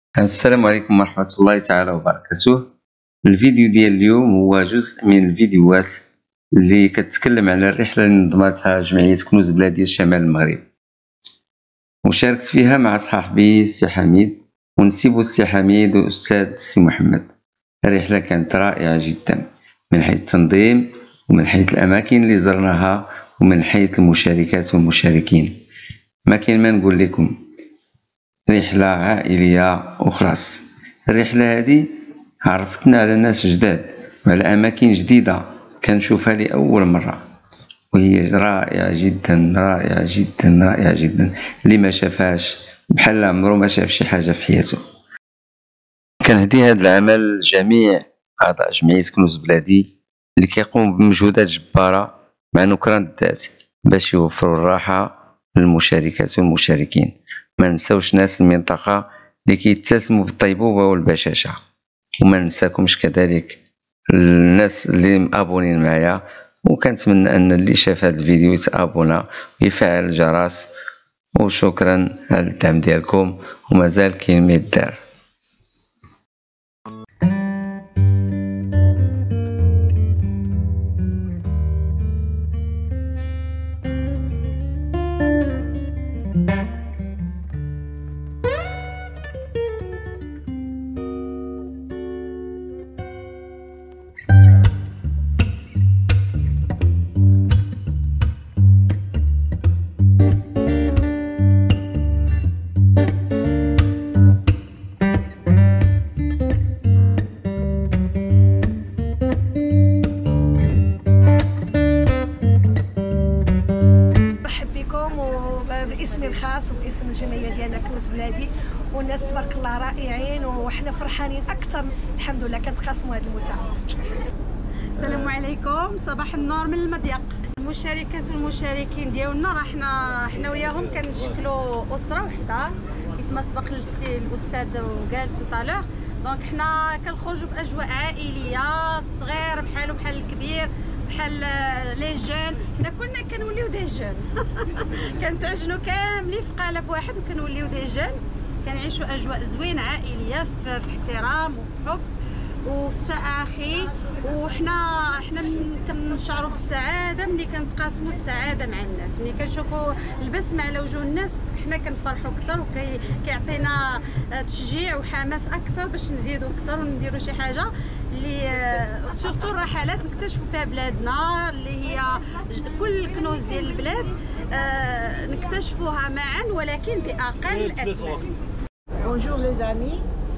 السلام عليكم ورحمة الله تعالى وبركاته. الفيديو ديال اليوم هو جزء من الفيديوهات اللي كتكلم على الرحلة اللي نظمتها جمعية كنوز بلادية شمال المغرب، وشاركت فيها مع صاحبي السي حميد ونسيبو السي حميد والأستاذ السي محمد. الرحلة كانت رائعة جدا من حيث التنظيم ومن حيث الأماكن اللي زرناها ومن حيث المشاركات والمشاركين. ما كاين ما نقول لكم، رحلة عائلية وخلاص. الرحلة هذه عرفتنا على ناس جداد وعلى أماكن جديدة كنشوفها لأول مرة، وهي رائعة جدا رائعة جدا رائعة جدا. اللي ما شافهاش بحال عمرو ما شاف شي حاجة في حياته. كنهدي هذا العمل لجميع أعضاء جمعية كنوز بلادي اللي كيقوموا بمجهودات جبارة مع نكران الذات باش يوفروا الراحة للمشاركات والمشاركين. ما نساوش ناس المنطقة اللي كيتسموا بالطيبوبة والبشاشة، وما ننساكمش كذلك الناس اللي مابونين معايا، وكنتمنى ان اللي شاف هذا الفيديو يتابونا ويفعل الجرس. وشكرا على الدعم ديالكم، ومازال كاين ما يدار. باسمي الخاص وباسم الجمعيه ديالنا كنوز بلادي، والناس تبارك الله رائعين وحنا فرحانين اكثر. الحمد لله كنتقاسموا هذه المتعه. السلام عليكم، صباح النور من المضيق. المشاركات والمشاركين ديالنا راه حنا وياهم كنشكلوا اسره وحده كيف ما سبق الاستاذ وقالت طالع. دونك حنا كنخرجوا في اجواء عائليه، الصغير بحال الكبير بحال لي جون. حنا كنا كنوليو دي جون كنتعجنوا كاملين في قالب واحد وكنوليو دي جون، كنعيشوا اجواء زوينه عائليه في احترام وفي حب وفي تآخي. وحنا كنشعروا بالسعاده ملي كنتقاسموا السعاده مع الناس، ملي كنشوفوا البسمه على وجوه الناس حنا كنفرحوا اكثر، وكيعطينا تشجيع وحماس اكثر باش نزيدوا اكثر ونديروا شي حاجه اللي سورتو الرحلات نكتشفوا فيها بلادنا اللي هي كل الكنوز ديال البلاد نكتشفوها معا ولكن باقل اثمان. Bonjour les amis,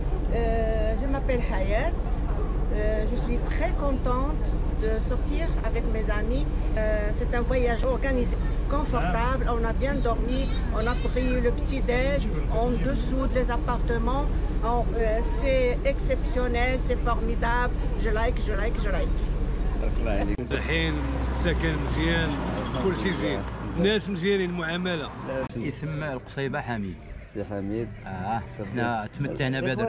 je m'appelle Hayat. Je suis très contente de sortir avec mes amis. C'est un voyage organisé, confortable, on a bien dormi, on a pris le petit-déj en dessous des appartements. C'est exceptionnel, c'est formidable. Je like. الحين سكن مزيان، كل شيء زين، الناس مزيانين، المعامله. اسم القصيبه حميد. سي حميد، حنا تمتعنا بهذا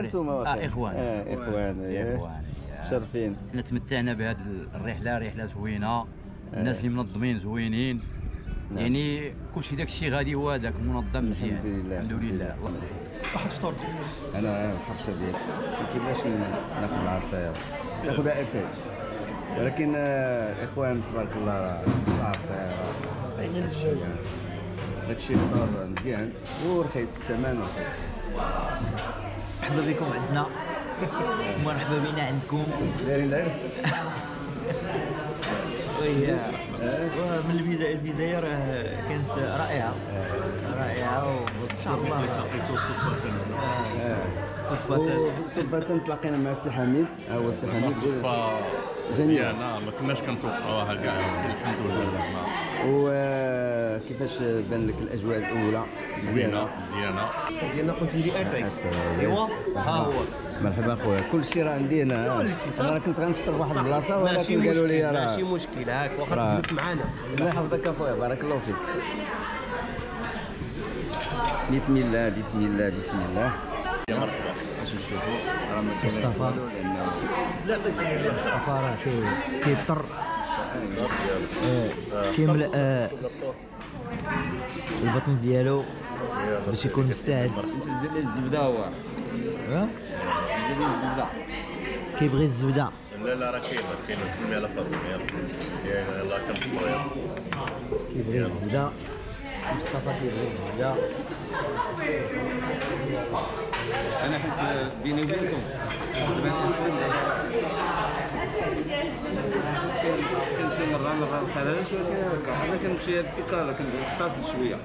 اخوان مشرفين. حنا تمتعنا بهذه الرحله، رحله زوينه، الناس اللي منظمين زوينين. يعني كلشي داك الشيء غادي هو هذاك منظم مزيان. الحمد لله. صحة فطور. انا الحرشه ديالي كيفاش ناخذ العصير ناخذها اتاي، ولكن الاخوان تبارك الله العصير داكشي فطور مزيان ورخيص، الثمن رخيص. مرحبا بكم عندنا ومرحبا بنا عندكم. دايرين العرس من البدايه راه كانت رائعه وان شاء الله صدفة تلاقينا مع السي حميد. هو السي حميد صدفة مزيانة ما كناش كنتوقعوها كاع، الحمد لله. وكيفاش بان لك الاجواء الاولى؟ زوينة ديالنا قلت لي اتاي. ايوا ها هو. مرحبا خويا، كلشي راه عندنا. انا كنت غنفطر فواحد البلاصه ولكن قالوا لي راه ماشي مشكل، هاك واخا تجلس معنا. الله يحفظك اخويا، بارك الله فيك. بسم الله. باش نشوفوا راه مصطفى راه كيفطر كيملأ البطن ديالو باش يكون مستعد. الزبده هو كيبغي الزبده. لا راه كاينه سمي على فاطمه يلاه كنفطروا يلاه. كيبغي الزبده سي مصطفى كيبغي الزبده. انا حيت بيني وبينكم كنمشي مره بحال هذا شويه هكا، انا كنمشي بيكالا كنقتصد شويه.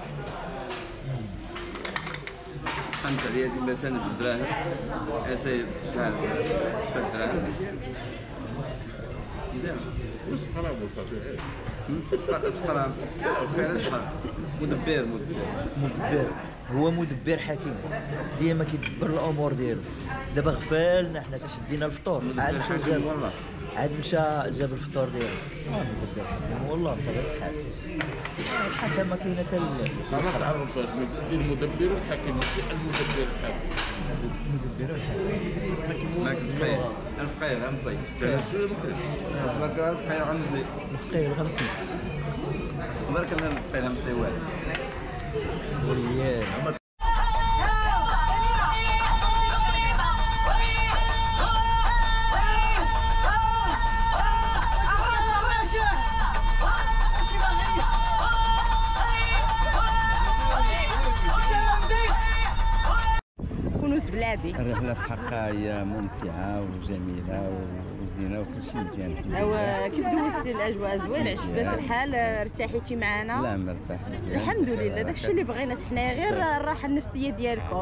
خمسة عليا ديما مثلا جوج دراهم، اسايب شحال 6 دراهم. واش خراب وصافي شحال فعلا شحال مدبر هو مدبر حكيم، ديما كيدبر الامور ديالو. دابا غفالنا حنا تشدينا الفطور، عاد مشى جاب الفطور ديالو. مدبر حكيم والله بطبيعة الحال. الحكم ما كاينه حتى ما تعرفش المدبر والحكيم، المدبر والحكيم. المدبر والحكيم ماك الفقيه الفقيه الغمسي شنو ممكن تبارك الله الفقيه الغمسي الفقيه الغمسي تبارك الله الفقيه الغمسي واحد وليان. بلادي. الرحله في حقها هي ممتعه وجميله وزينه وكل شيء مزيان. ايوا كيف دوزتي الاجواء زوينه؟ عشت بطبيعة الحال ارتاحيتي معنا؟ لا مرتاح مزيان الحمد لله. داكشي اللي بغينا حنايا، غير الراحه النفسيه ديالكم.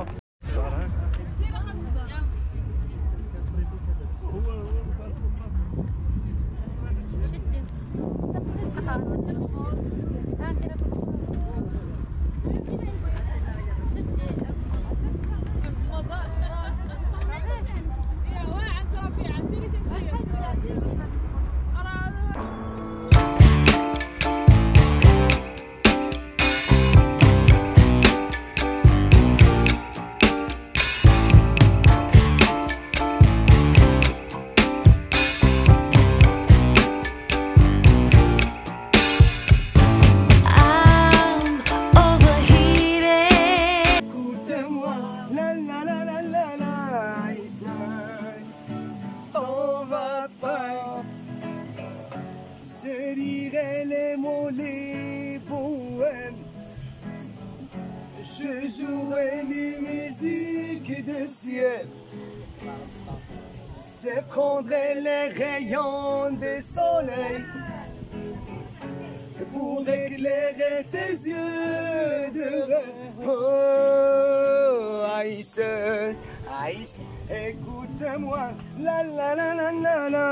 Je jouais les musiques de ciel, je prendrais les rayons du soleil pour éclairer tes yeux de rêve. Oh Aïcha, Aïcha, écoute-moi, la la la la la la.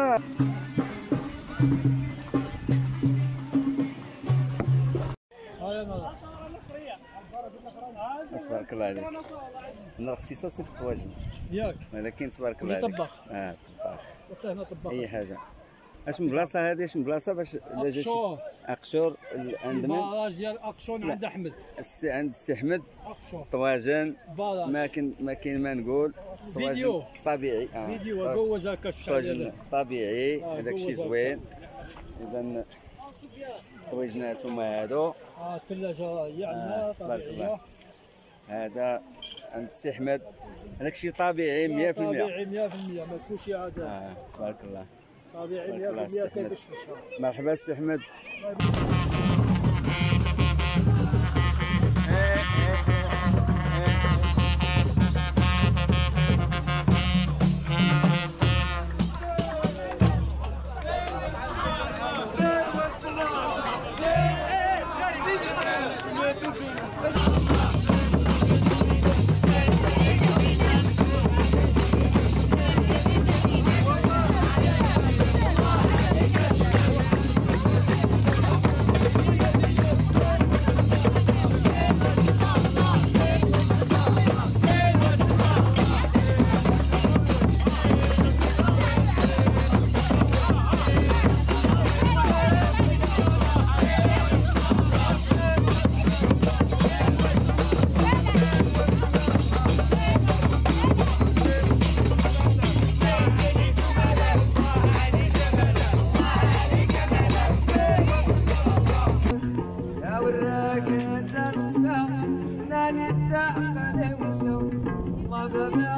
تبارك الله عليك. انا اختصاصي في الطواجن ياك، ولكن تبارك الله عليك طباخ. طباخ حتى هنا طباخ. اي حاجه. اش من بلاصه هذه؟ اش من بلاصه باش أقشور. اقشور عند من؟ البراج ديال اقشور عند احمد. عند السي احمد. اقشور طواجن براج. ما كاين ما نقول. فيديو طبيعي. فيديو جوز هكا طواجن طبيعي. هذاك الشيء زوين. اذا طويجنات هما هادو. الثلاجه هي عندنا طبيعيه. هذا عند السي احمد. هذاك الشيء طبيعي 100%. طبيعي 100%، ما تكونش عاد. تبارك الله. طبيعي 100% كيفاش في الشهر. مرحبا السي احمد. نالي الدعم نمشو ما ببالي